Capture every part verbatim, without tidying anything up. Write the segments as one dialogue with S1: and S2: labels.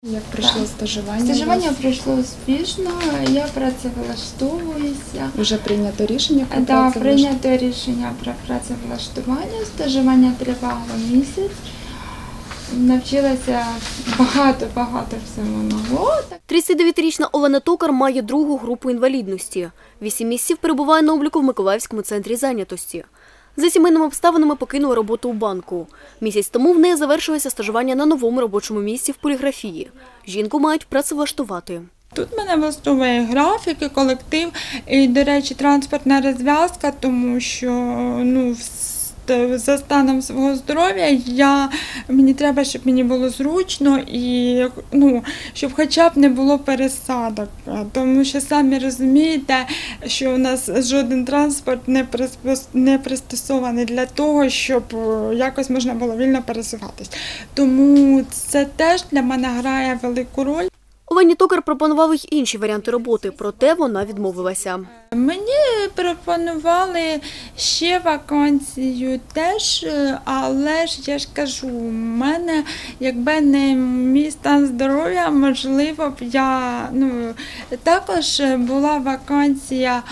S1: Як пройшло стажування?
S2: Стажування пройшло успішно, я працевлаштовуюся.
S1: Вже прийнято рішення про
S2: Так,
S1: працевлаштування?
S2: прийнято рішення про працевлаштування. Стажування тривало місяць. Навчилася багато-багато всього нового.
S3: тридцятидев'ятирічна Олена Токар має другу групу інвалідності. Вісім місяців перебуває на обліку в Миколаївському центрі зайнятості. За сімейними обставинами покинула роботу у банку. Місяць тому в неї завершилося стажування на новому робочому місці в поліграфії. Жінку мають працевлаштувати.
S2: Тут мене влаштовує графік і колектив, і, до речі, транспортна розв'язка, тому що ну, за станом свого здоров'я я, мені треба, щоб мені було зручно і ну, щоб хоча б не було пересадок. Тому що самі розумієте, що у нас жоден транспорт не пристосований для того, щоб якось можна було вільно пересуватись. Тому це теж для мене грає велику роль.
S3: Олені Токар пропонували й інші варіанти роботи, проте вона відмовилася.
S2: Мені пропонували ще вакансію теж, але ж я ж кажу, у мене, якби не мій стан здоров'я, можливо б я, ну, також була вакансія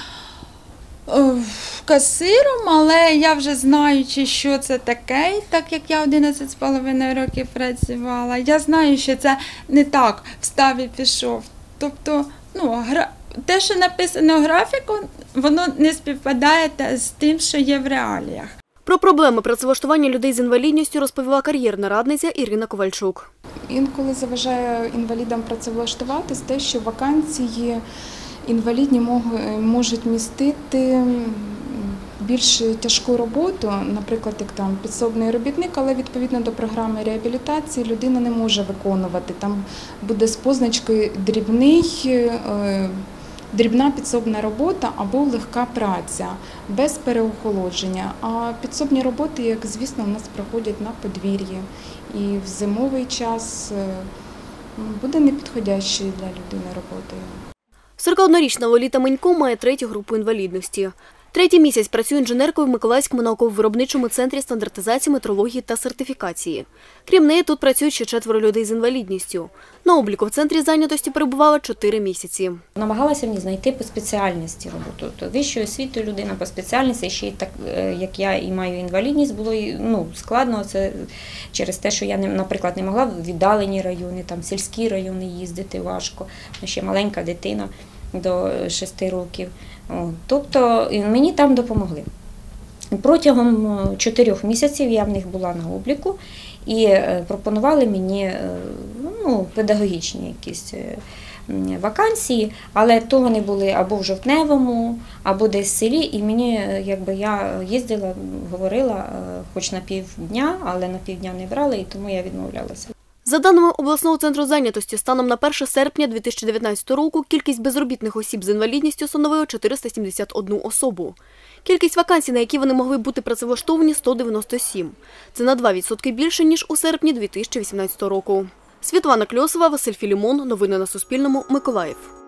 S2: касиром, але я вже знаючи, що це таке, так як я одинадцять з половиною років працювала, я знаю, що це не так, встав і пішов. Тобто, ну, те, що написано графіку, воно не співпадає з тим, що є в реаліях.
S3: Про проблеми працевлаштування людей з інвалідністю розповіла кар'єрна радниця Ірина Ковальчук.
S1: Інколи заважає інвалідам працевлаштуватись те, що вакансії інвалідні можуть містити більш тяжку роботу, наприклад, як там підсобний робітник, але відповідно до програми реабілітації людина не може виконувати. Там буде з позначкою дрібний, дрібна підсобна робота або легка праця, без переохолодження. А підсобні роботи, як звісно, у нас проходять на подвір'ї. І в зимовий час буде непідходящою для людини роботою.
S3: сорокаоднорічна Лоліта Менько має третю групу інвалідності. Третій місяць працює інженеркою в Миколаївському науково-виробничому центрі стандартизації, метрології та сертифікації. Крім неї, тут працюють ще четверо людей з інвалідністю. На обліку в центрі зайнятості перебувала чотири місяці.
S4: Намагалася мені знайти по спеціальності роботу. Тобто вищою освітою людина по спеціальності, ще й так, як я і маю інвалідність, було ну, складно. Це через те, що я, наприклад, не могла в віддалені райони, там, сільські райони їздити важко. Ще маленька дитина до шести років. Тобто мені там допомогли. Протягом чотирьох місяців я в них була на обліку і пропонували мені ну, педагогічні якісь вакансії, але то вони були або в Жовтневому, або десь в селі, і мені, якби я їздила, говорила хоч на півдня, але на півдня не брали, і тому я відмовлялася.
S3: За даними обласного центру зайнятості, станом на перше серпня дві тисячі дев'ятнадцятого року кількість безробітних осіб з інвалідністю становила чотириста сімдесят одну особу. Кількість вакансій, на які вони могли бути працевлаштовані – сто дев'яносто сім. Це на два відсотки більше, ніж у серпні дві тисячі вісімнадцятого року. Світлана Кльосова, Василь Філімон. Новини на Суспільному. Миколаїв.